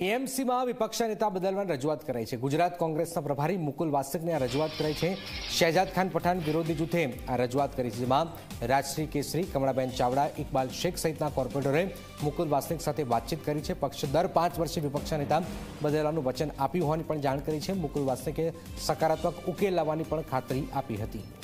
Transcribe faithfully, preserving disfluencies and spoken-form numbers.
એએમસીમાં વિપક્ષના નેતા બદલવાની રજૂઆત કરાઈ છે। ગુજરાત કોંગ્રેસના પ્રભારી મુકુલ વાસનિકને આ રજૂઆત કરાઈ છે। શહેજાદ ખાન પઠાણ વિરોધી જૂથે આ રજૂઆત કરી છે, જેમાં રાજશ્રી કેસરી, કમળાબેન ચાવડા, ઇકબાલ શેખ સહિતના કોર્પોરેટરે મુકુલ વાસનિક સાથે વાતચીત કરી છે। પક્ષ દર પાંચ વર્ષે વિપક્ષના નેતા બદલવાનું વચન આપ્યું હોવાની પણ જાણ કરી છે। મુકુલ વાસનિકે સકારાત્મક ઉકેલ લાવવાની પણ ખાતરી આપી હતી।